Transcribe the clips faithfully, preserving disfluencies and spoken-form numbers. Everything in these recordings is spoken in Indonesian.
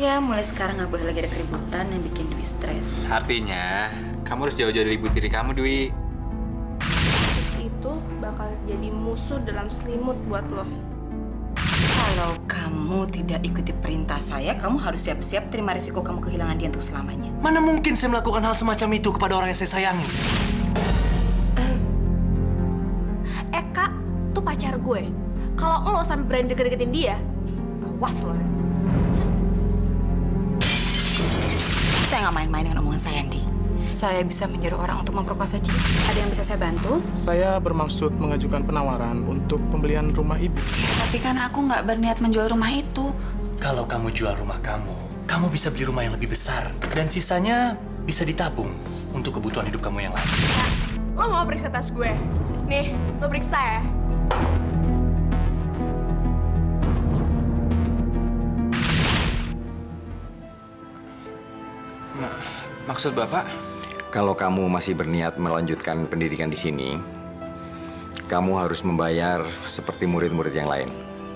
Ya, mulai sekarang nggak boleh lagi ada keributan yang bikin Dwi stres. Artinya, kamu harus jauh-jauh dari ibu tiri kamu, Dwi. Sus itu bakal jadi musuh dalam selimut buat lo. Kalau kamu tidak ikuti perintah saya, kamu harus siap-siap terima risiko kamu kehilangan dia untuk selamanya. Mana mungkin saya melakukan hal semacam itu kepada orang yang saya sayangi? Eka tuh pacar gue. Kalau lo sampai berani deket-deketin dia, awas lo ya. Saya nggak main-main dengan omongan saya, Andi. Saya bisa menyuruh orang untuk memperkosa dia. Ada yang bisa saya bantu? Saya bermaksud mengajukan penawaran untuk pembelian rumah ibu. Ya, tapi kan aku nggak berniat menjual rumah itu. Kalau kamu jual rumah kamu, kamu bisa beli rumah yang lebih besar. Dan sisanya bisa ditabung untuk kebutuhan hidup kamu yang lain. Lo mau periksa tas gue? Nih, lo periksa ya. Maksud Bapak? Kalau kamu masih berniat melanjutkan pendidikan di sini, kamu harus membayar seperti murid-murid yang lain.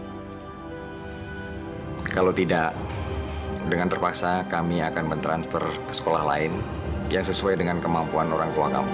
Kalau tidak, dengan terpaksa kami akan mentransfer ke sekolah lain yang sesuai dengan kemampuan orang tua kamu.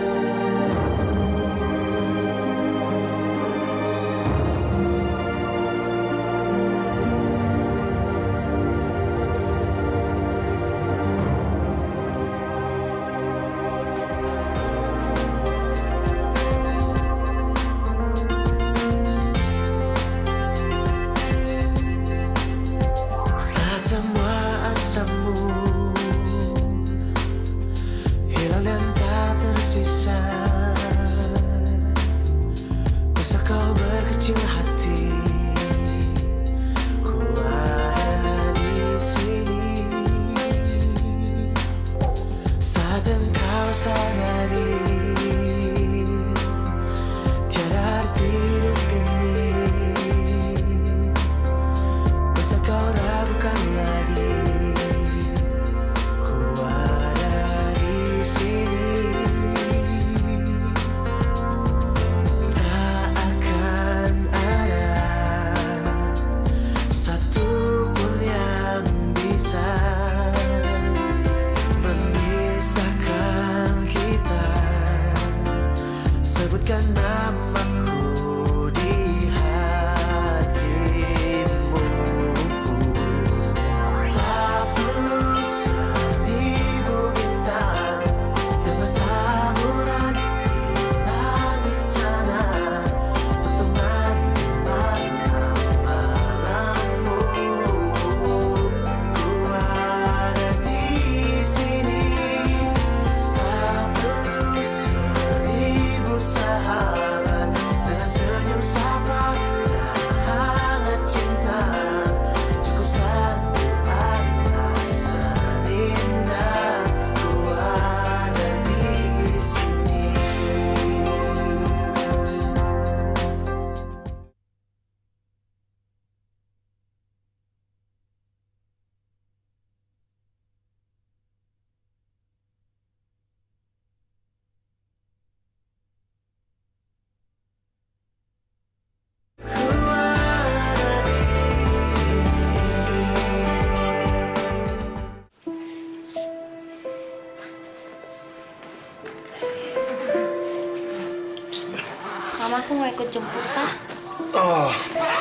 Mama, aku mau ikut jemput, Pak. Oh,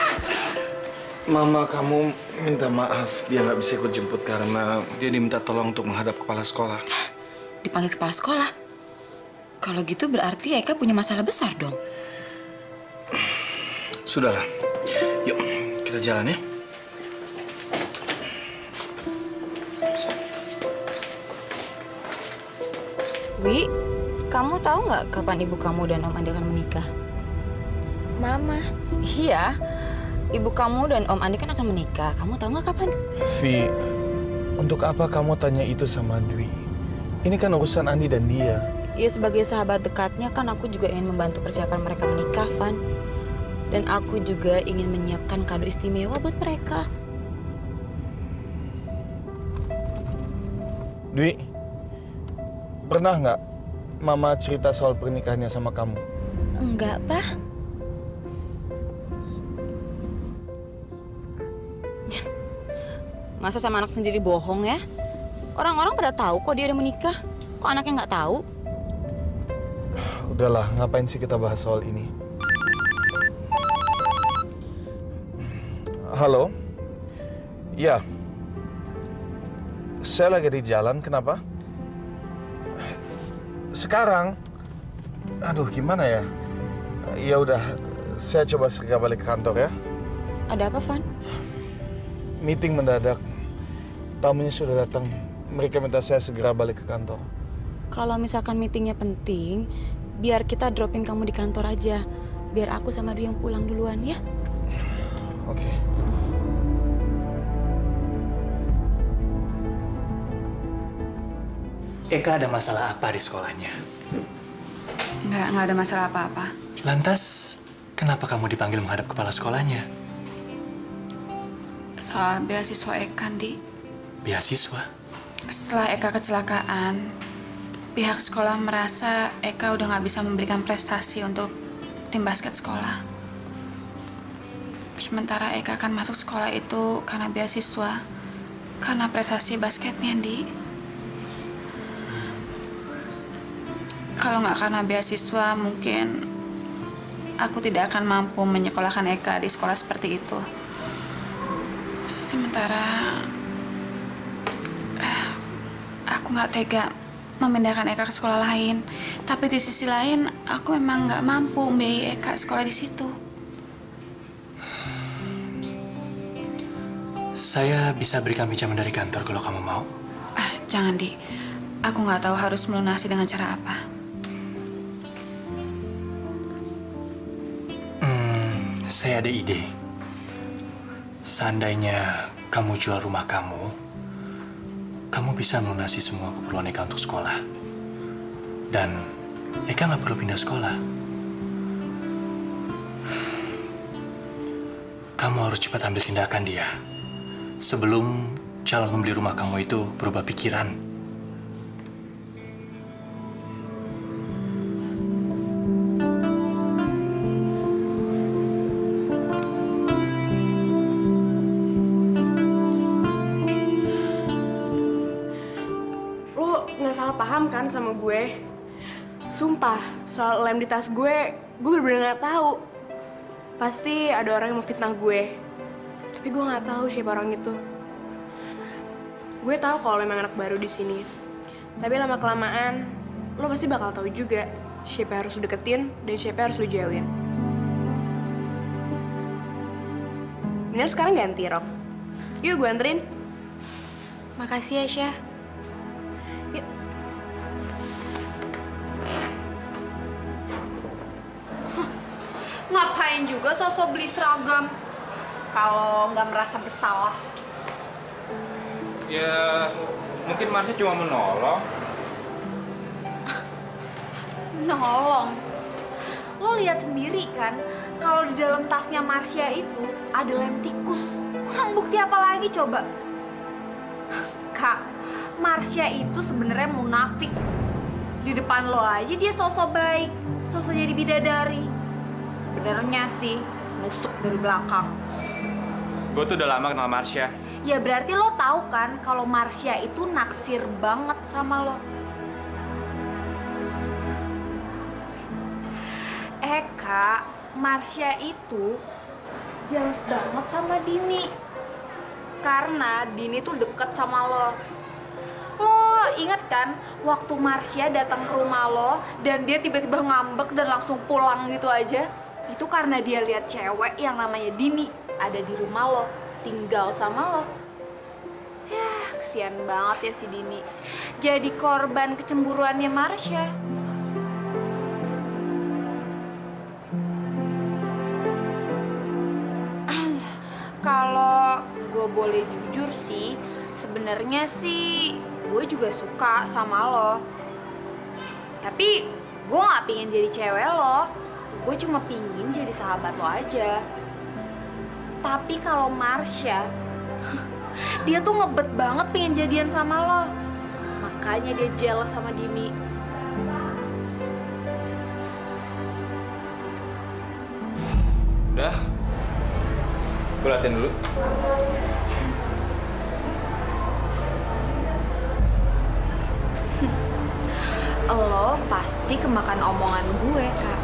Mama kamu minta maaf dia nggak bisa ikut jemput karena dia diminta tolong untuk menghadap kepala sekolah. Dipanggil kepala sekolah? Kalau gitu berarti Eka punya masalah besar dong. Sudahlah, yuk kita jalan ya. Wi, kamu tahu nggak kapan ibu kamu dan Om Andi akan menikah? Mama. Iya, ibu kamu dan Om Andi kan akan menikah. Kamu tahu nggak kapan? Vi, untuk apa kamu tanya itu sama Dwi? Ini kan urusan Andi dan dia. Ya sebagai sahabat dekatnya kan aku juga ingin membantu persiapan mereka menikah, Van. Dan aku juga ingin menyiapkan kado istimewa buat mereka. Dwi, pernah nggak Mama cerita soal pernikahannya sama kamu? Enggak, Pak. Masa sama anak sendiri bohong ya? Orang-orang pada tahu kok dia udah menikah. Kok anaknya nggak tahu? Udahlah, ngapain sih kita bahas soal ini? Halo? Ya. Saya lagi di jalan, kenapa? Sekarang? Aduh, gimana ya? Ya udah, saya coba segera balik ke kantor ya. Ada apa, Van? Meeting mendadak. Tamunya sudah datang. Mereka minta saya segera balik ke kantor. Kalau misalkan meetingnya penting, biar kita dropin kamu di kantor aja. Biar aku sama Dwi yang pulang duluan ya. Oke. Okay. Eka ada masalah apa di sekolahnya? Nggak, nggak ada masalah apa-apa. Lantas, kenapa kamu dipanggil menghadap kepala sekolahnya? Soal beasiswa Eka, Di. Beasiswa? Setelah Eka kecelakaan, pihak sekolah merasa Eka udah nggak bisa memberikan prestasi untuk tim basket sekolah. Sementara Eka kan masuk sekolah itu karena beasiswa, karena prestasi basketnya, Di. Kalau nggak karena beasiswa, mungkin aku tidak akan mampu menyekolahkan Eka di sekolah seperti itu. Sementara aku nggak tega memindahkan Eka ke sekolah lain. Tapi di sisi lain, aku memang nggak mampu membiayai Eka sekolah di situ. Saya bisa berikan pinjaman dari kantor kalau kamu mau. Ah, jangan, Di. Aku nggak tahu harus melunasi dengan cara apa. Hmm, saya ada ide. Seandainya kamu jual rumah kamu, kamu bisa melunasi semua keperluan Eka untuk sekolah. Dan Eka nggak perlu pindah sekolah. Kamu harus cepat ambil tindakan dia. Sebelum calon pembeli rumah kamu itu berubah pikiran. Paham kan sama gue? Sumpah, soal lem di tas gue, gue bener-bener gak tahu. Pasti ada orang yang mau fitnah gue. Tapi gue gak tahu siapa orang itu. Gue tahu kalau memang anak baru di sini. Tapi lama-kelamaan, lo pasti bakal tahu juga siapa yang harus lo deketin dan siapa yang harus lo jauhin. Mendingan sekarang ganti rok. Yuk, gue anterin. Makasih ya, Syah. Ngapain juga sosok beli seragam kalau nggak merasa bersalah? Ya, mungkin Marsha cuma menolong. Nolong? Lo lihat sendiri kan, kalau di dalam tasnya Marsha itu ada lem tikus. Kurang bukti apa lagi coba? Kak, Marsha itu sebenarnya munafik. Di depan lo aja dia sosok baik, sosok jadi bidadari. Sebenarnya sih nusuk dari belakang. Gue tuh udah lama kenal Marsha. Ya berarti lo tahu kan kalau Marsha itu naksir banget sama lo. Eh Kak, Marsha itu jelas banget sama Dini. Karena Dini tuh deket sama lo. Lo inget kan waktu Marsha datang ke rumah lo dan dia tiba-tiba ngambek dan langsung pulang gitu aja? Itu karena dia lihat cewek yang namanya Dini ada di rumah lo, tinggal sama lo. Yah, kesian banget ya si Dini. Jadi korban kecemburuannya Marsha. Kalau gue boleh jujur sih, sebenarnya sih gue juga suka sama lo. Tapi gue gak pingin jadi cewek lo. Gue cuma pingin jadi sahabat lo aja. Tapi kalau Marsha, dia tuh ngebet banget pengen jadian sama lo. Makanya dia jealous sama Dini. Udah, gue latihan dulu. pasti kemakan omongan gue, Kak.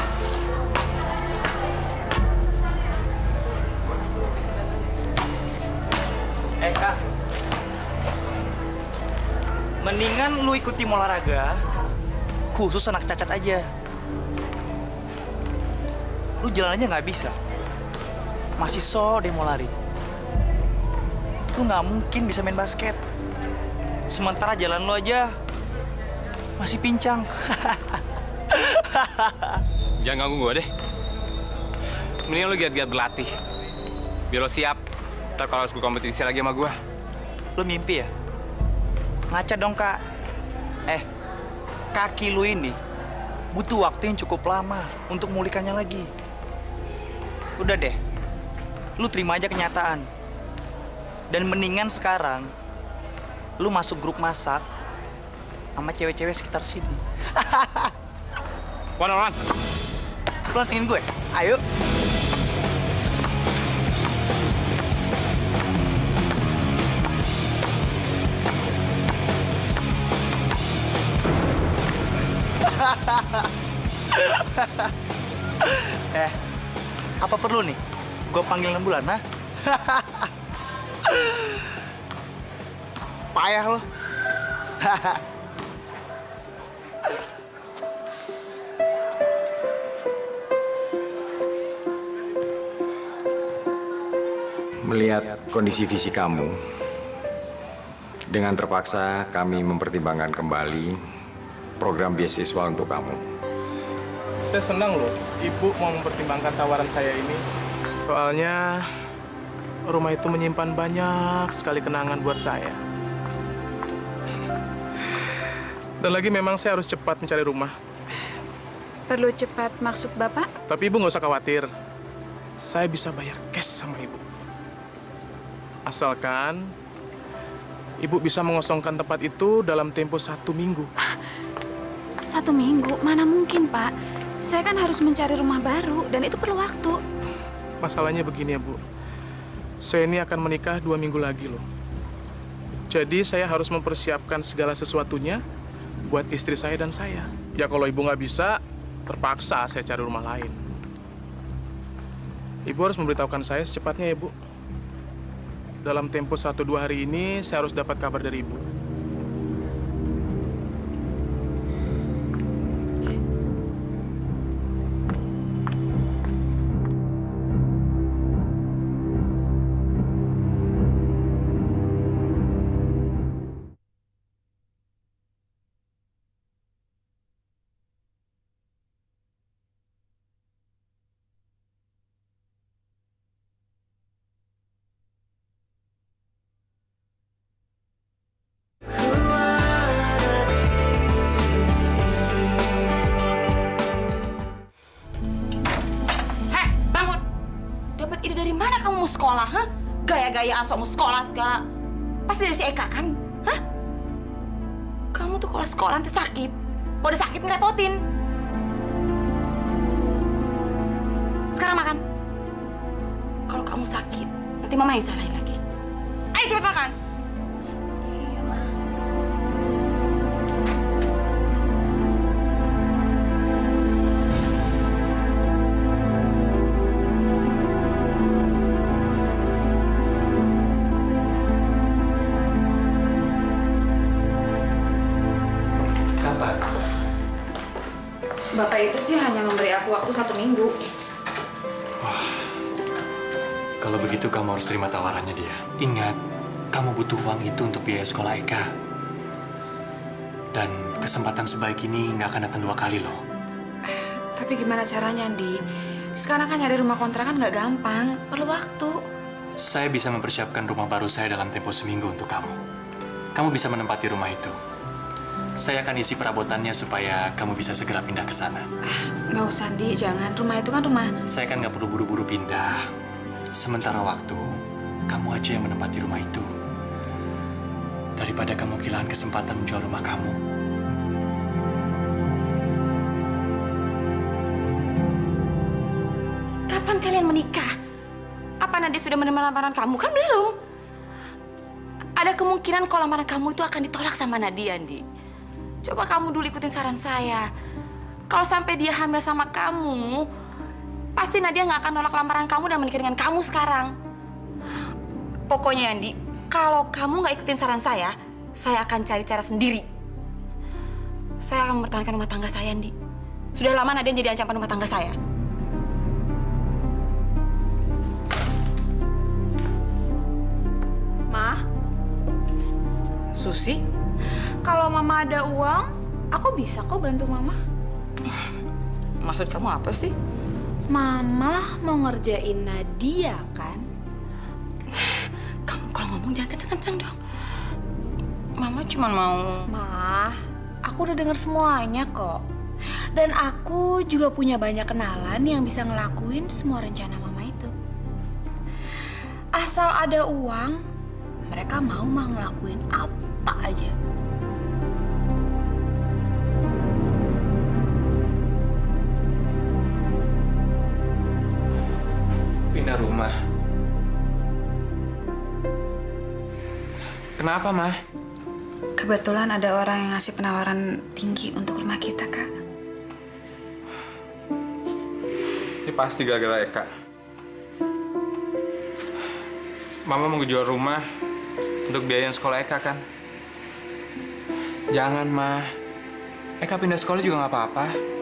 Eh, Kak. Mendingan lu ikut tim olahraga khusus anak cacat aja. Lu jalan aja nggak bisa. Masih so deh mau lari. Lu nggak mungkin bisa main basket. Sementara jalan lu aja masih pincang. Jangan ganggu gue deh. Mendingan lu giat-giat berlatih. Biar lo siap. Ntar kalau harus berkompetisi lagi sama gue. Lu mimpi ya? Ngaca dong, Kak. Eh, kaki lu ini butuh waktu yang cukup lama untuk memulihkannya lagi. Udah deh, lu terima aja kenyataan. Dan mendingan sekarang lu masuk grup masak sama cewek-cewek sekitar sini. One on one. Lu nantengin gue? Ayo. Eh, apa perlu nih? Gue panggil enam bulan, ha? Payah lo. Melihat kondisi fisik kamu, dengan terpaksa kami mempertimbangkan kembali program beasiswa untuk kamu. Saya senang loh, Ibu mau mempertimbangkan tawaran saya ini. Soalnya rumah itu menyimpan banyak sekali kenangan buat saya. Dan lagi memang saya harus cepat mencari rumah. Perlu cepat maksud Bapak? Tapi Ibu nggak usah khawatir. Saya bisa bayar cash sama Ibu. Asalkan Ibu bisa mengosongkan tempat itu dalam tempo satu minggu. Satu minggu? Mana mungkin, Pak? Saya kan harus mencari rumah baru, dan itu perlu waktu. Masalahnya begini ya, Bu. Saya ini akan menikah dua minggu lagi, loh. Jadi saya harus mempersiapkan segala sesuatunya buat istri saya dan saya. Ya kalau Ibu nggak bisa, terpaksa saya cari rumah lain. Ibu harus memberitahukan saya secepatnya ya, Bu. Dalam tempo satu dua hari ini, saya harus dapat kabar dari Ibu. Sekolah, hah? Gaya-gayaan sok mau sekolah segala. Pasti dari si Eka, kan? Hah? Kamu tuh kalau sekolah nanti sakit. Kalau udah sakit ngerepotin. Sekarang makan. Kalau kamu sakit, nanti mama yang salahin lagi. Ayo cepet makan. Iya, Ma. Bapak itu sih hanya memberi aku waktu satu minggu. Wah, kalau begitu kamu harus terima tawarannya dia. Ingat, kamu butuh uang itu untuk biaya sekolah Eka. Dan kesempatan sebaik ini nggak akan datang dua kali loh. Tapi gimana caranya, Andi? Sekarang kan nyari rumah kontrakan nggak gampang, perlu waktu. Saya bisa mempersiapkan rumah baru saya dalam tempo seminggu untuk kamu. Kamu bisa menempati rumah itu. Saya akan isi perabotannya supaya kamu bisa segera pindah ke sana. Nggak usah, Andi. Jangan. Rumah itu kan rumah. Saya kan nggak perlu buru-buru pindah. Sementara waktu, kamu aja yang menempati rumah itu. Daripada kamu kehilangan kesempatan menjual rumah kamu. Kapan kalian menikah? Apa Nadia sudah menerima lamaran kamu? Kan belum. Ada kemungkinan kalau lamaran kamu itu akan ditolak sama Nadia, Andi. Coba kamu dulu ikutin saran saya. Kalau sampai dia hamil sama kamu, pasti Nadia nggak akan nolak lamaran kamu dan menikah dengan kamu sekarang. Pokoknya Andi, kalau kamu nggak ikutin saran saya, saya akan cari cara sendiri. Saya akan mempertahankan rumah tangga saya, Andi. Sudah lama Nadia jadi ancaman rumah tangga saya. Ma? Susi? Kalau Mama ada uang, aku bisa kok bantu Mama. Maksud kamu apa sih? Mama mau ngerjain Nadia, kan? Kamu kalau ngomong jangan kenceng-kenceng dong. Mama cuma mau... Ma, aku udah denger semuanya kok. Dan aku juga punya banyak kenalan yang bisa ngelakuin semua rencana Mama itu. Asal ada uang, mereka mau mah ngelakuin apa aja. Pindah rumah. Kenapa, Ma? Kebetulan ada orang yang ngasih penawaran tinggi untuk rumah kita, Kak. Ini pasti gara-gara Eka. Mama mau jual rumah untuk biayain sekolah Eka, kan? Jangan, Ma. Eka pindah sekolah juga nggak apa-apa.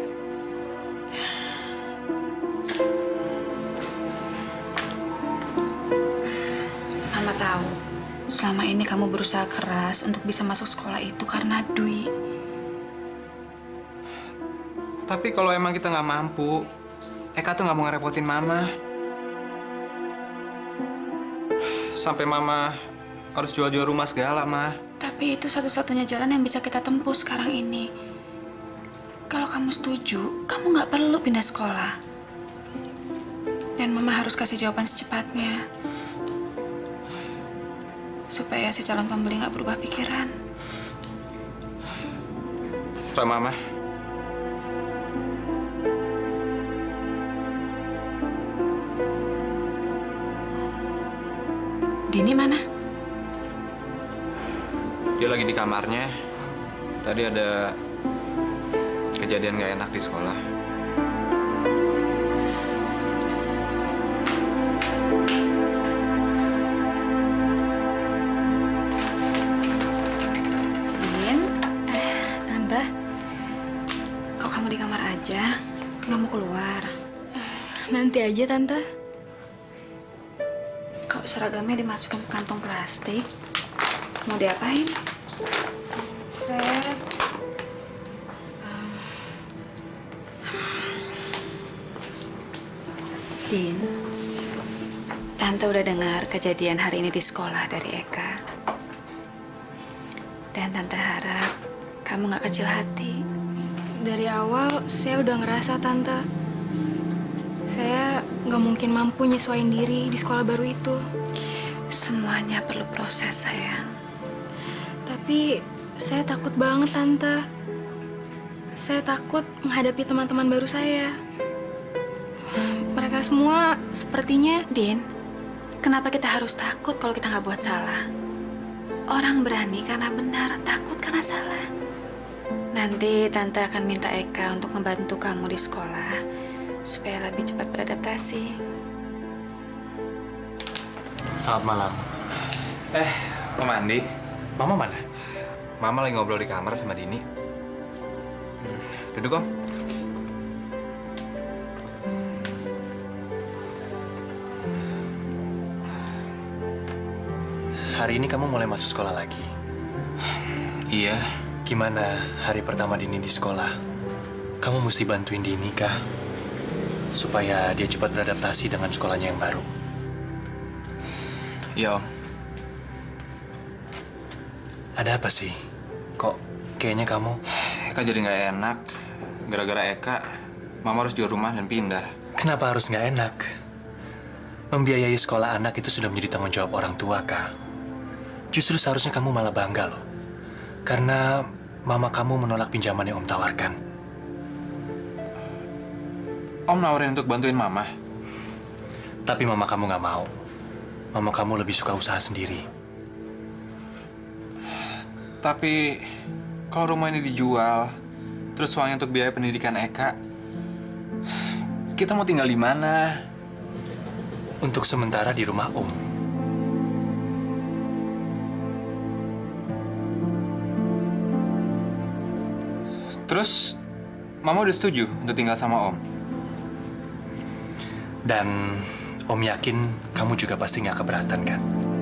Mama tahu, selama ini kamu berusaha keras untuk bisa masuk sekolah itu karena Dwi. Tapi kalau emang kita nggak mampu, Eka tuh nggak mau ngerepotin Mama. Sampai Mama harus jual-jual rumah segala, Ma. Tapi itu satu-satunya jalan yang bisa kita tempuh sekarang ini. Kalau kamu setuju, kamu nggak perlu pindah sekolah. Dan Mama harus kasih jawaban secepatnya. Supaya si calon pembeli nggak berubah pikiran. Terserah Mama. Dini mana? Dia lagi di kamarnya. Tadi ada kejadian nggak enak di sekolah. Din, eh, Tante, kok kamu di kamar aja? Nggak mau keluar? Nanti aja, Tante. Kok seragamnya dimasukin ke kantong plastik? Mau diapain? Saya... Din, Tante udah dengar kejadian hari ini di sekolah dari Eka. Dan Tante harap kamu nggak kecil hati. Dari awal, saya udah ngerasa, Tante. Saya nggak mungkin mampu nyesuaiin diri di sekolah baru itu. Semuanya perlu proses, sayang. Tapi saya takut banget, Tante. Saya takut menghadapi teman-teman baru saya. Mereka semua sepertinya... Din, kenapa kita harus takut kalau kita nggak buat salah? Orang berani karena benar, takut karena salah. Nanti Tante akan minta Eka untuk membantu kamu di sekolah supaya lebih cepat beradaptasi. Selamat malam. Eh, Mama Andi. Mama mana? Mama lagi ngobrol di kamar sama Dini. Hmm, duduk, Om. Hari ini kamu mulai masuk sekolah lagi. Iya. Gimana hari pertama Dini di sekolah? Kamu mesti bantuin Dini, kah? Supaya dia cepat beradaptasi dengan sekolahnya yang baru. Iya, Om. Ada apa sih? Kok kayaknya kamu... Eka jadi nggak enak. Gara-gara Eka, Mama harus jual rumah dan pindah. Kenapa harus nggak enak? Membiayai sekolah anak itu sudah menjadi tanggung jawab orang tua, Kak. Justru seharusnya kamu malah bangga loh. Karena Mama kamu menolak pinjaman yang Om tawarkan. Om nawarin untuk bantuin Mama. Tapi Mama kamu nggak mau. Mama kamu lebih suka usaha sendiri. Tapi kalau rumah ini dijual, terus uangnya untuk biaya pendidikan Eka, kita mau tinggal di mana? Untuk sementara di rumah Om. Terus, Mama udah setuju untuk tinggal sama Om? Dan Om yakin kamu juga pasti nggak keberatan, kan?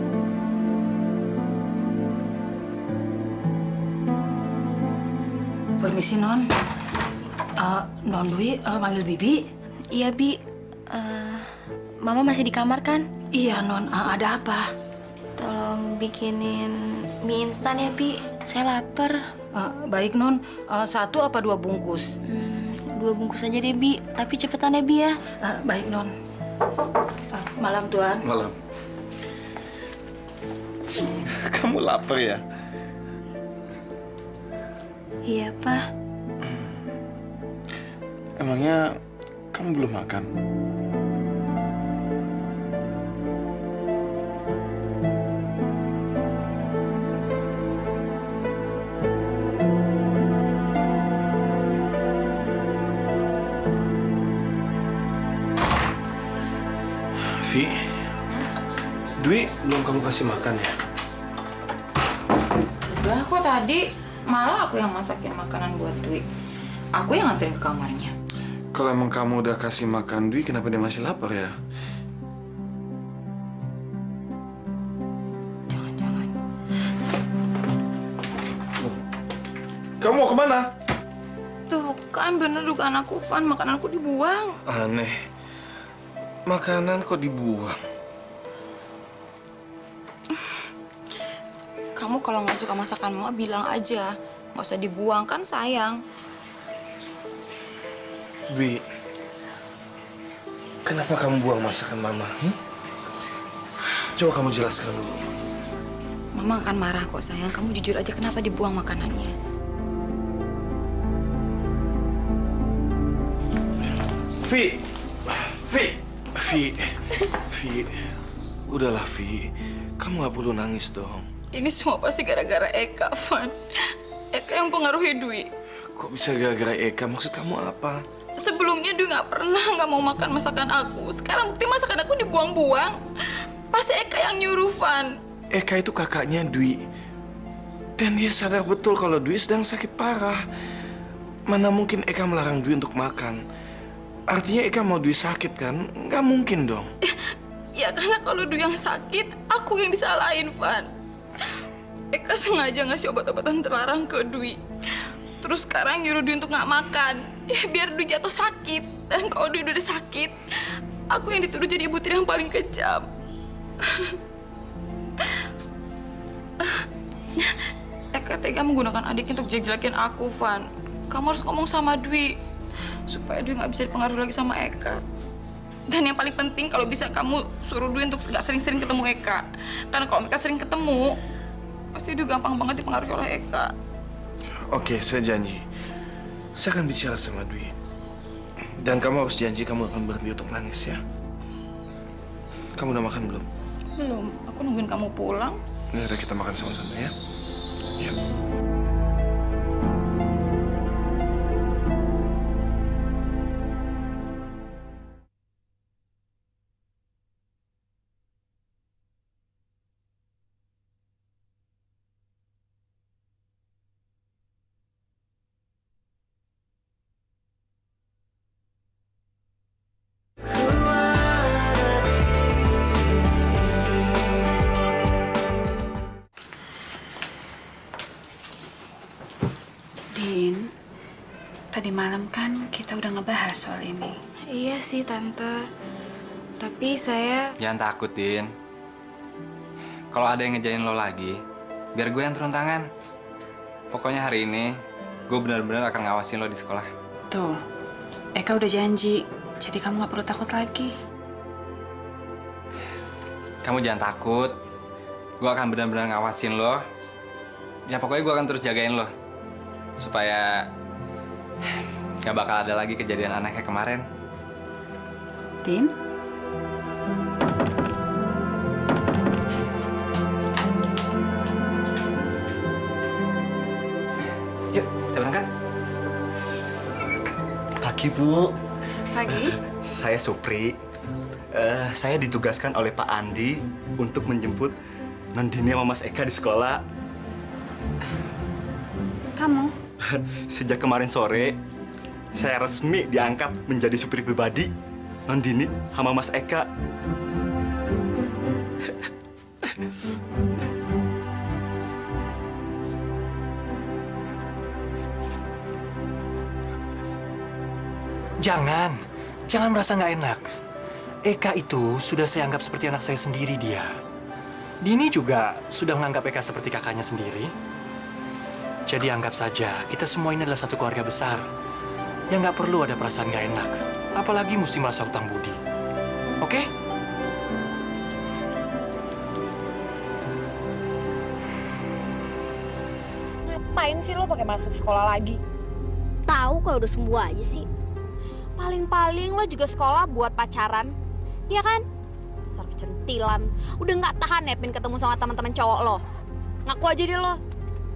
Permisi, Non. Uh, non Dwi, uh, manggil Bibi. Iya, Bi. Uh, Mama masih di kamar, kan? Iya, Non. Uh, ada apa? Tolong bikinin mie instan ya, Bi. Saya lapar. Uh, baik, Non. Uh, satu apa dua bungkus? Hmm, dua bungkus aja deh, Bi. Tapi cepetan ya, Bi ya. Uh, baik, Non. Uh, malam, Tuan. Malam. Kamu lapar ya? Iya, Pak. Emangnya kamu belum makan? Vi, Dwi belum kamu kasih makan ya? Udah, kok tadi malah aku yang masakin makanan buat Dwi. Aku yang nganterin ke kamarnya. Kalau emang kamu udah kasih makan Dwi, kenapa dia masih lapar ya? Jangan-jangan. Kamu mau kemana? Tuh, kan bener dugaan aku, Van. Makananku dibuang. Aneh. Makanan kok dibuang? Kamu kalau nggak suka masakan Mama, bilang aja. Nggak usah dibuang, kan sayang. Dwi, kenapa kamu buang masakan Mama? Hmm? Coba kamu jelaskan dulu. Mama akan marah kok, sayang. Kamu jujur aja kenapa dibuang makanannya. Vi, Vi, Vi, Vi, udahlah Vi, kamu nggak perlu nangis dong. Ini semua pasti gara-gara Eka, Van. Eka yang pengaruhi Dwi. Kok bisa gara-gara Eka? Maksud kamu apa? Sebelumnya Dwi nggak pernah nggak mau makan masakan aku. Sekarang bukti masakan aku dibuang-buang. Pasti Eka yang nyuruh, Van. Eka itu kakaknya Dwi. Dan dia sadar betul kalau Dwi sedang sakit parah. Mana mungkin Eka melarang Dwi untuk makan? Artinya Eka mau Dwi sakit kan? Nggak mungkin dong. Ya karena kalau Dwi yang sakit, aku yang disalahin, Van. Eka sengaja ngasih obat-obatan terlarang ke Dwi. Terus sekarang nyuruh Dwi untuk nggak makan. Ya, biar Dwi jatuh sakit. Dan kalau Dwi udah sakit, aku yang dituduh jadi ibu tiri yang paling kejam. Eka tega menggunakan adiknya untuk jelek-jelekin aku, Van. Kamu harus ngomong sama Dwi. Supaya Dwi nggak bisa dipengaruhi lagi sama Eka. Dan yang paling penting kalau bisa kamu suruh Dwi untuk nggak sering-sering ketemu Eka. Karena kalau mereka sering ketemu, pasti Dwi gampang banget dipengaruhi oleh Eka. Oke, saya janji. Saya akan bicara sama Dwi. Dan kamu harus janji kamu akan berhenti untuk nangis ya. Kamu udah makan belum? Belum. Aku nungguin kamu pulang. Ya udah, kita makan sama-sama ya. Yuk. Din, tadi malam kan kita udah ngebahas soal ini. Iya sih, Tante. Tapi saya... Jangan takut, Din. Kalau ada yang ngejain lo lagi, biar gue yang turun tangan. Pokoknya hari ini, gue benar-benar akan ngawasin lo di sekolah. Tuh, Eka udah janji. Jadi kamu gak perlu takut lagi. Kamu jangan takut. Gue akan benar-benar ngawasin lo. Ya pokoknya gue akan terus jagain lo. Supaya gak bakal ada lagi kejadian aneh kayak kemarin. Din? Pagi, Bu. Pagi. Saya Supri. Eh, saya ditugaskan oleh Pak Andi untuk menjemput Nandini sama Mas Eka di sekolah. Kamu? Sejak kemarin sore, saya resmi diangkat menjadi supir pribadi Nandini sama Mas Eka. Jangan, jangan merasa nggak enak. Eka itu sudah saya anggap seperti anak saya sendiri dia. Dini juga sudah menganggap Eka seperti kakaknya sendiri. Jadi anggap saja kita semua ini adalah satu keluarga besar. Yang nggak perlu ada perasaan nggak enak. Apalagi mesti merasa utang budi. Oke? Ngapain sih lo pakai masuk sekolah lagi? Tahu kok udah sembuh aja sih. Paling-paling lo juga sekolah buat pacaran, ya kan? Dasar kecentilan. Udah nggak tahan ya Pin ketemu sama teman-teman cowok lo. Ngaku aja deh lo.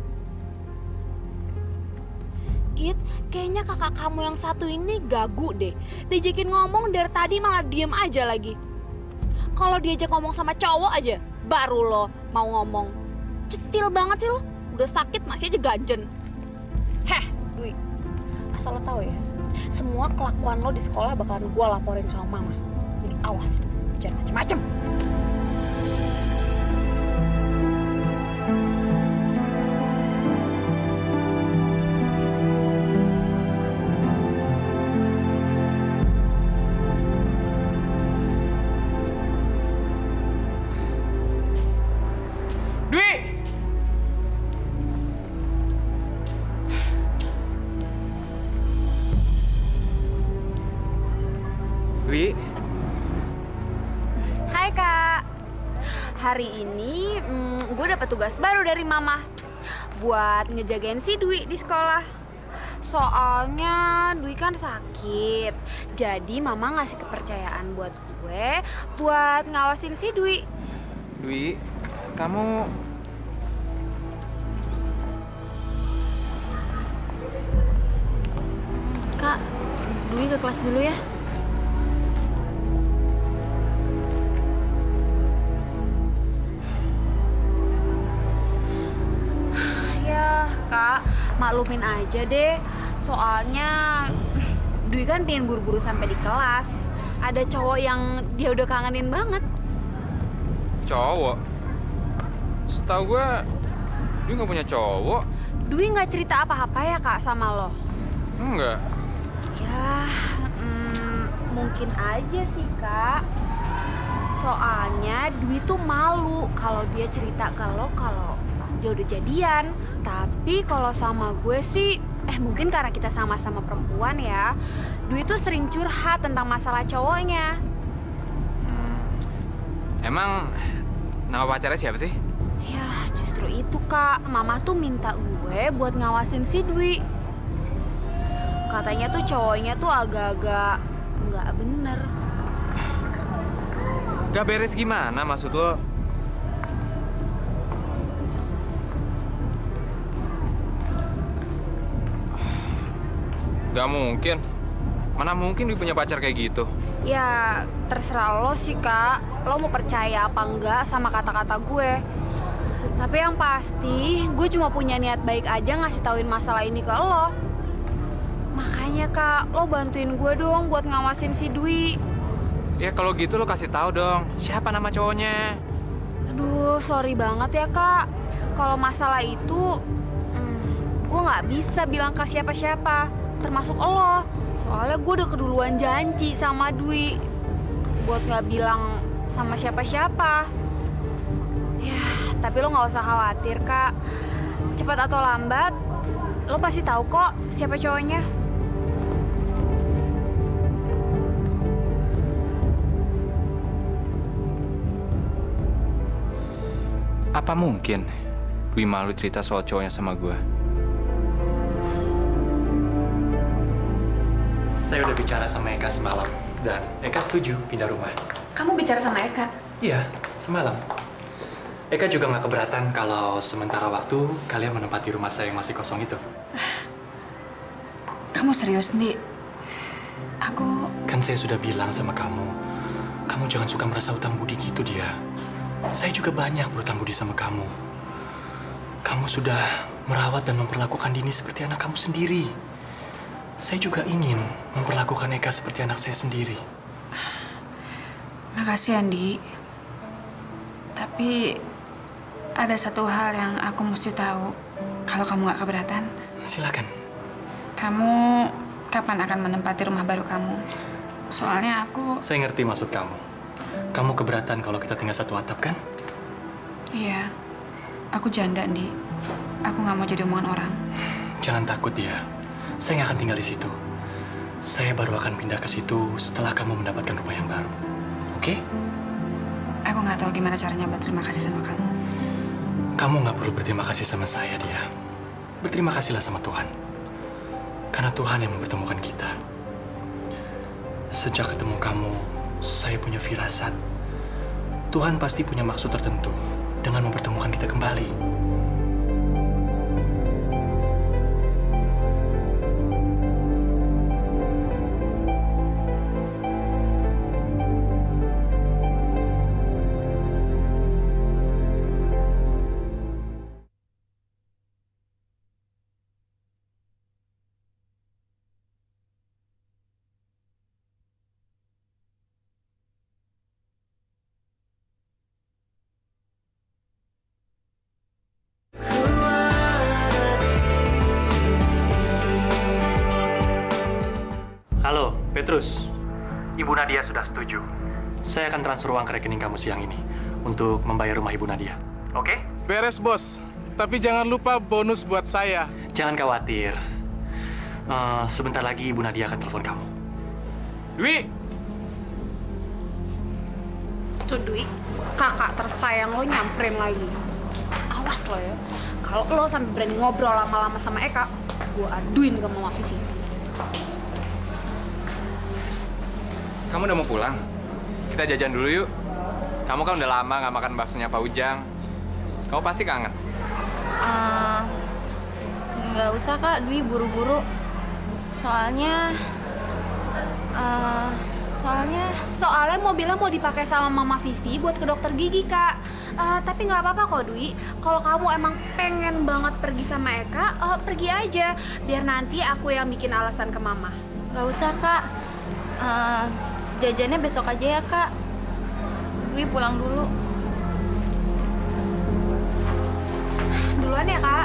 Git, kayaknya kakak kamu yang satu ini gagu deh. Diajakin ngomong dari tadi malah diem aja lagi. Kalau diajak ngomong sama cowok aja, baru lo mau ngomong. Centil banget sih lo. Udah sakit masih aja ganjen. Heh, Dwi. Asal lo tahu ya, semua kelakuan lo di sekolah bakalan gue laporin sama mama. Jadi awas, jangan macem-macem. Dwi. Hai Kak. Hari ini mm, gue dapet tugas baru dari Mama buat ngejagain si Dwi di sekolah. Soalnya Dwi kan sakit, jadi Mama ngasih kepercayaan buat gue buat ngawasin si Dwi. Dwi, kamu... Kak, Dwi ke kelas dulu ya. Kak, maklumin aja deh. Soalnya Dwi kan pengen buru-buru sampai di kelas. Ada cowok yang dia udah kangenin banget. Cowok? Setahu gue, Dwi nggak punya cowok. Dwi nggak cerita apa-apa ya Kak sama lo? Enggak. Ya, hmm, mungkin aja sih Kak. Soalnya Dwi tuh malu kalau dia cerita ke lo kalau dia udah jadian. Tapi kalau sama gue sih, eh mungkin karena kita sama-sama perempuan ya, Dwi tuh sering curhat tentang masalah cowoknya. Hmm. Emang nama pacarnya siapa sih? Ya justru itu Kak, Mama tuh minta gue buat ngawasin si Dwi. Katanya tuh cowoknya tuh agak-agak nggak bener. Gak beres gimana maksud lo? Gak mungkin. Mana mungkin Dwi punya pacar kayak gitu? Ya, terserah lo sih, Kak. Lo mau percaya apa enggak sama kata-kata gue. Tapi yang pasti, gue cuma punya niat baik aja ngasih tauin masalah ini ke lo. Makanya, Kak, lo bantuin gue dong buat ngawasin si Dwi. Ya kalau gitu lo kasih tahu dong, siapa nama cowoknya? Aduh, sorry banget ya, Kak. Kalau masalah itu, hmm, gue nggak bisa bilang ke siapa-siapa. Termasuk lo, soalnya gue udah keduluan janji sama Dwi buat nggak bilang sama siapa-siapa. Ya, tapi lo nggak usah khawatir Kak. Cepat atau lambat, lo pasti tahu kok siapa cowoknya. Apa mungkin Dwi malu cerita soal cowoknya sama gue? Saya udah bicara sama Eka semalam, dan Eka setuju pindah rumah. Kamu bicara sama Eka? Iya, semalam. Eka juga nggak keberatan kalau sementara waktu kalian menempati rumah saya yang masih kosong itu. Kamu serius, Ndi? Aku... Kan saya sudah bilang sama kamu, kamu jangan suka merasa utang budi gitu dia. Saya juga banyak berutang budi sama kamu. Kamu sudah merawat dan memperlakukan Dini seperti anak kamu sendiri. Saya juga ingin memperlakukan Eka seperti anak saya sendiri. Makasih, Andi. Tapi ada satu hal yang aku mesti tahu. Kalau kamu nggak keberatan. Silakan. Kamu kapan akan menempati rumah baru kamu? Soalnya aku... Saya ngerti maksud kamu. Kamu keberatan kalau kita tinggal satu atap, kan? Iya. Aku janda, Andi. Aku nggak mau jadi omongan orang. Jangan takut ya. Saya nggak akan tinggal di situ. Saya baru akan pindah ke situ setelah kamu mendapatkan rumah yang baru. Oke? Aku nggak tahu gimana caranya berterima kasih sama kamu. Kamu nggak perlu berterima kasih sama saya, dia. Berterima kasihlah sama Tuhan. Karena Tuhan yang mempertemukan kita. Sejak ketemu kamu, saya punya firasat. Tuhan pasti punya maksud tertentu dengan mempertemukan kita kembali. Halo, Petrus. Ibu Nadia sudah setuju. Saya akan transfer uang ke rekening kamu siang ini untuk membayar rumah Ibu Nadia. Oke? Beres, Bos. Tapi jangan lupa bonus buat saya. Jangan khawatir. Uh, sebentar lagi Ibu Nadia akan telepon kamu. Dwi! Tuh, Dwi. Kakak tersayang lo nyamperin lagi. Awas lo ya. Kalau lo sampai berani ngobrol lama-lama sama Eka, gue aduin ke Mama Vivi. Kamu udah mau pulang? Kita jajan dulu yuk. Kamu kan udah lama nggak makan baksonya Pak Ujang. Kamu pasti kangen. Uh, nggak usah Kak, Dwi buru-buru. Soalnya, uh, soalnya, soalnya mobilnya mau dipakai sama Mama Vivi buat ke dokter gigi Kak. Uh, tapi nggak apa-apa kok Dwi. Kalau kamu emang pengen banget pergi sama Eka, uh, pergi aja. Biar nanti aku yang bikin alasan ke Mama. Nggak usah Kak. Uh, Jajannya besok aja ya, Kak. Dwi pulang dulu. Duluan ya, Kak.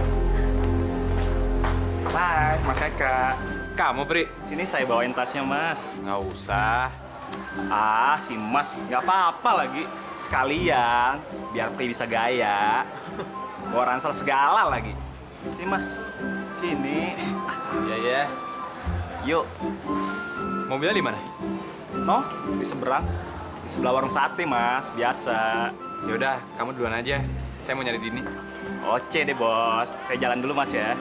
Hai, Mas Eka. Kamu, Pri? Sini saya bawain tasnya, Mas. Nggak usah. Ah, si Mas nggak apa-apa lagi. Sekalian, biar Pri bisa gaya. Bawa ransel segala lagi. Sini, Mas. Sini. Iya, ya. Yuk. Mobilnya di mana? No, di seberang. Di sebelah warung sate, Mas. Biasa. Ya udah, kamu duluan aja. Saya mau nyari Dini. Oke deh, Bos. Saya jalan dulu, Mas ya.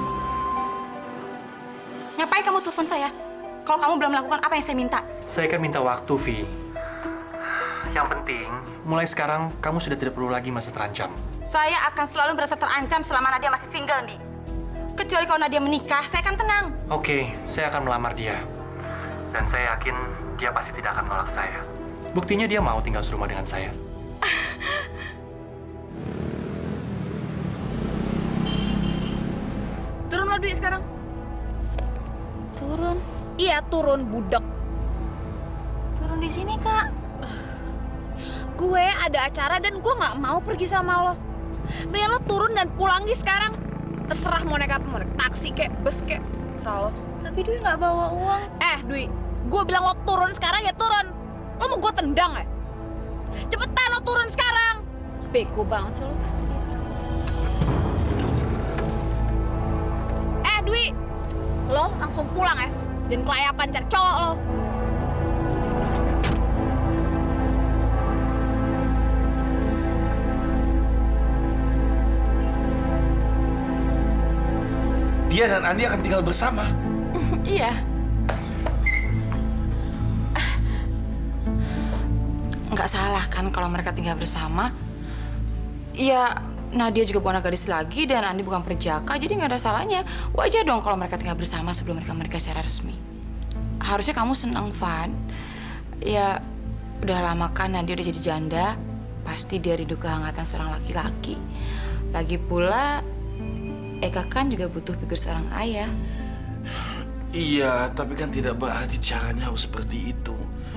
Ngapain kamu telepon saya? Kalau kamu belum melakukan apa yang saya minta? Saya kan minta waktu, Vi. Yang penting, mulai sekarang kamu sudah tidak perlu lagi merasa terancam. Saya akan selalu merasa terancam selama Nadia masih single, Di. Kecuali kalau Nadia menikah, saya akan tenang. Oke, saya akan melamar dia. Dan saya yakin dia pasti tidak akan menolak saya. Buktinya dia mau tinggal serumah dengan saya. Turun lo, Dwi, sekarang. Turun? Iya, turun, budak. Turun di sini, Kak. Gue ada acara dan gue nggak mau pergi sama lo. Mendingan lo turun dan pulang Gi sekarang. Terserah mau naik apa, mau naik taksi kek, bus kek. Terserah lo. Tapi Dwi nggak bawa uang. Eh, Dwi, gue bilang lo turun sekarang ya turun. Lo mau gue tendang ya? Cepetan lo turun sekarang. Bego banget sih lo. Eh, Dwi, lo langsung pulang ya. Jangan kelayapan cari cowok lo. Dia dan Andi akan tinggal bersama. Iya. Nggak salah kan kalau mereka tinggal bersama? Ya, Nadia juga bukan gadis lagi dan Andi bukan perjaka, jadi nggak ada salahnya. Wajar dong kalau mereka tinggal bersama sebelum mereka menikah secara resmi. harusnya kamu senang, Van. Ya, udah lama kan Nadia udah jadi janda. Pasti dia rindu kehangatan seorang laki-laki. Lagi pula, Eka kan juga butuh figur seorang ayah. Iya, tapi kan tidak berarti caranya harus seperti itu.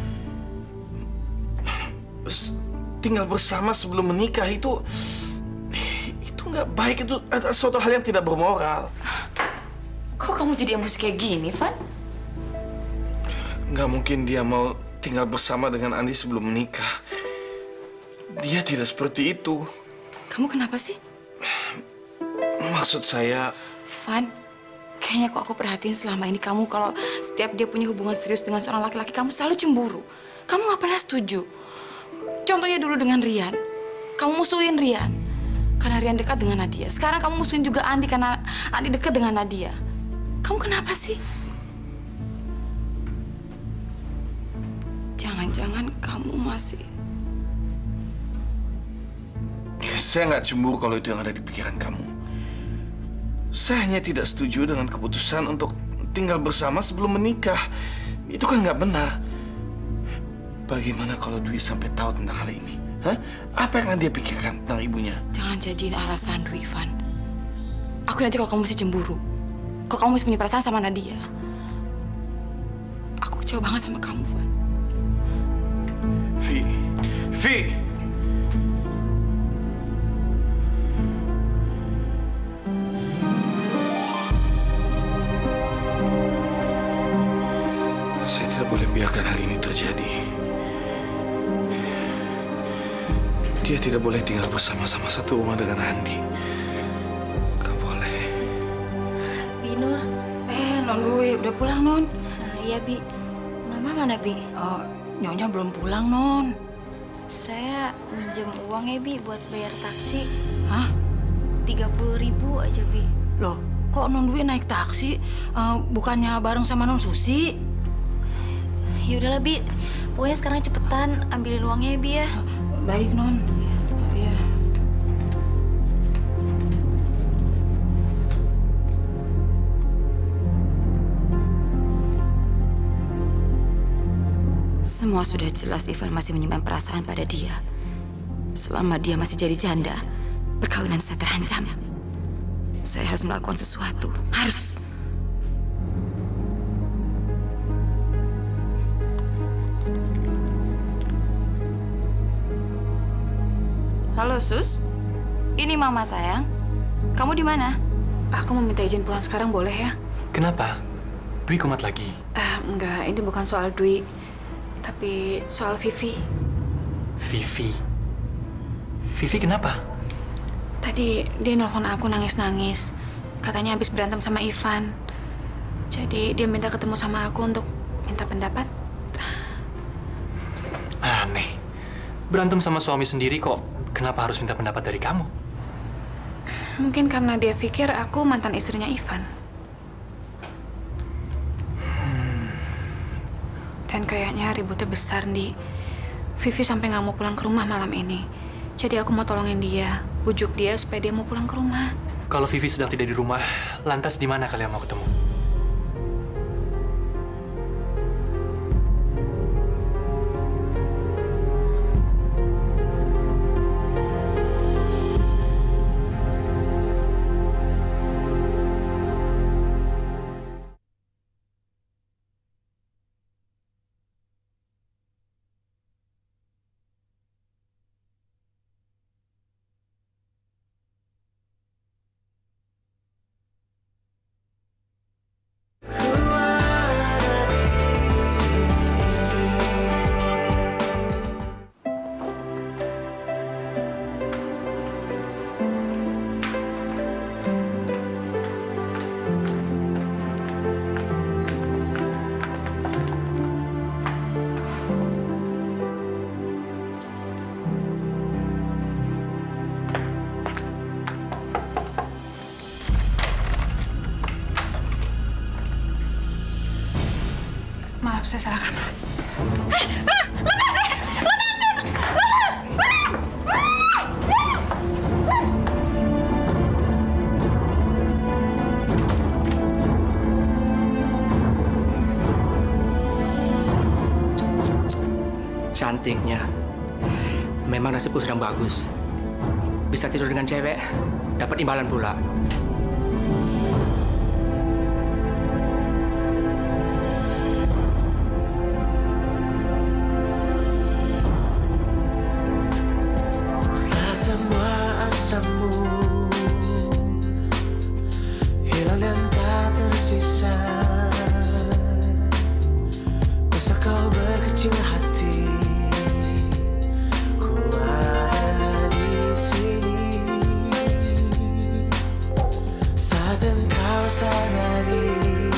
Tinggal bersama sebelum menikah itu... Itu nggak baik, itu ada suatu hal yang tidak bermoral. Kok kamu jadi emosi kayak gini, Van? Nggak mungkin dia mau tinggal bersama dengan Andi sebelum menikah. Dia tidak seperti itu. Kamu kenapa sih? Maksud saya... Van, kayaknya kok aku perhatiin selama ini kamu kalau setiap dia punya hubungan serius dengan seorang laki-laki, kamu selalu cemburu. Kamu nggak pernah setuju. Contohnya dulu dengan Rian. Kamu musuhin Rian karena Rian dekat dengan Nadia. Sekarang kamu musuhin juga Andi karena Andi dekat dengan Nadia. Kamu kenapa sih? Jangan-jangan kamu masih... Saya nggak cemburu kalau itu yang ada di pikiran kamu. Saya hanya tidak setuju dengan keputusan untuk tinggal bersama sebelum menikah. Itu kan nggak benar. Bagaimana kalau Dwi sampai tahu tentang hal ini? Hah? Apa yang akan dia pikirkan tentang ibunya? Jangan jadiin alasan, Dwi, Van. Akuin aja kalau kamu masih cemburu. Kalau kamu masih punya perasaan sama Nadia. Aku kecewa banget sama kamu, Van. Vi, Vi! Saya tidak boleh biarkan hal ini terjadi. Dia tidak boleh tinggal bersama-sama satu rumah dengan Andi. Gak boleh. Bi Nur. Eh, Non Dwi, udah pulang, Non? Uh, iya, Bi. Mama mana, Bi? Oh, Nyonya belum pulang, Non. Saya minjem uang ya, Bi, buat bayar taksi. Hah? tiga puluh ribu aja, Bi. Loh, kok Non Dwi naik taksi? Uh, bukannya bareng sama Non Susi? Ya udahlah, Bi. Pokoknya sekarang cepetan ambilin uangnya ya, Bi ya. Baik, Non. Iya. Semua sudah jelas Ivan masih menyimpan perasaan pada dia. Selama dia masih jadi janda, perkawinan saya terancam. Saya harus melakukan sesuatu. Harus. Halo, Sus. Ini Mama, sayang. Kamu di mana? Aku mau minta izin pulang sekarang, boleh ya? Kenapa? Dwi kumat lagi? Ah, enggak, ini bukan soal Dwi. Tapi soal Vivi. Vivi? Vivi kenapa? Tadi dia nelfon aku nangis-nangis. Katanya habis berantem sama Ivan. Jadi dia minta ketemu sama aku untuk minta pendapat. Aneh. Berantem sama suami sendiri kok. Kenapa harus minta pendapat dari kamu? Mungkin karena dia pikir aku mantan istrinya Ivan. Hmm. Dan kayaknya ributnya besar, Di. Vivi sampai nggak mau pulang ke rumah malam ini. Jadi aku mau tolongin dia, bujuk dia supaya dia mau pulang ke rumah. Kalau Vivi sedang tidak di rumah, lantas di mana kalian mau ketemu? Maaf, saya salah kamar. Cantiknya. Memang nasibku sedang bagus. Bisa tidur dengan cewek, dapat imbalan pula. Saat semua asamu hilang dan tak tersisa, masa kau berkecil hati, ku ada di sini. Saat engkau sadari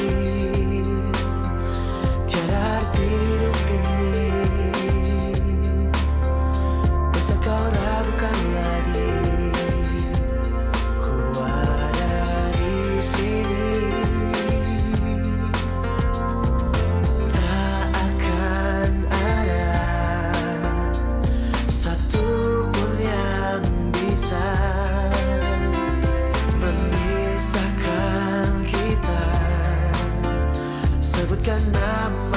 tiada arti hidup ini, masa kau ragukan lagi, ku ada di sini. Tak akan ada satupun yang bisa memisahkan kita. Sebutkan nama